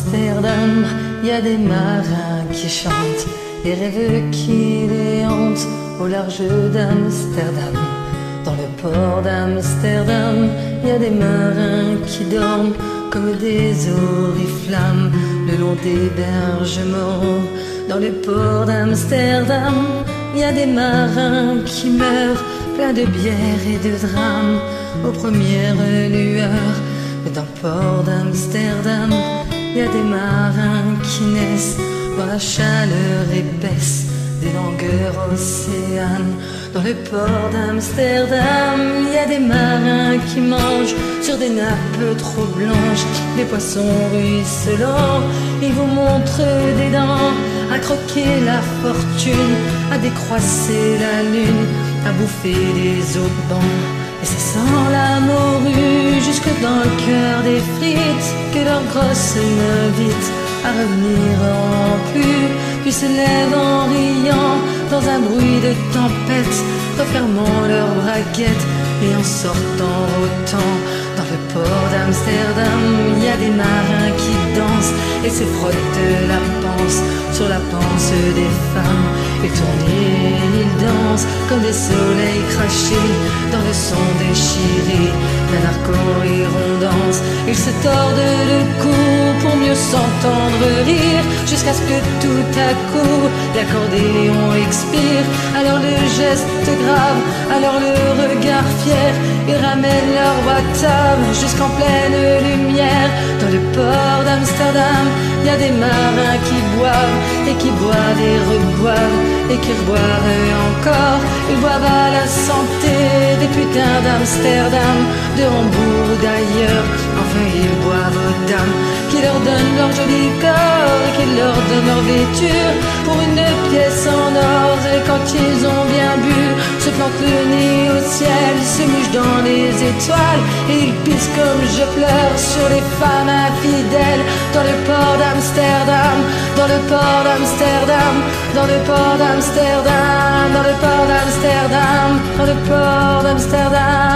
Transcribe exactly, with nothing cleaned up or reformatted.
Amsterdam, il y a des marins qui chantent, des rêves qui les hantent au large d'Amsterdam. Dans le port d'Amsterdam, il y a des marins qui dorment comme des oriflammes le long des berges morts. Dans le port d'Amsterdam, il y a des marins qui meurent, pleins de bière et de drames, aux premières lueurs. Mais dans le port d'Amsterdam, il y a des marins qui naissent dans la chaleur épaisse des longueurs océanes. Dans le port d'Amsterdam, il y a des marins qui mangent sur des nappes trop blanches des poissons ruisselants. Ils vous montrent des dents, à croquer la fortune, à décroisser la lune, à bouffer les haubans. Et c'est sans la morue jusque dans le cœur des frites que leurs grosses m'invitent à revenir en plus, puis se lèvent en riant dans un bruit de tempête, refermant leurs braguettes et en sortant autant. Dans le port d'Amsterdam, il y a des marins qui dansent et se frottent la panse sur la panse des femmes. Et tournés, ils dansent comme des soleils crachés dans le son déchiré d'un narco-hirondance. Ils se tordent le cou pour mieux s'entendre rire, jusqu'à ce que tout à coup l'accordéon expire. Alors le geste grave, alors le regard fier, ils ramènent leur batave jusqu'en pleine lumière. Dans le port d'Amsterdam, il y a des marins qui boivent et qui boivent et reboivent et qui reboivent encore. Ils boivent à la santé des putains d'Amsterdam, de Hambourg ou d'ailleurs. Enfin ils boivent aux dames qui leur donnent leur joli corps et qui leur donnent leur vêture pour une pièce en or. Et quand ils ont bien bu, se plantent le nez au ciel, se mouchent dans les étoiles et ils pissent comme je pleure sur les femmes infidèles. Dans le port d'Amsterdam, dans le port d'Amsterdam, dans le port d'Amsterdam, dans le port d'Amsterdam, dans le port d'Amsterdam.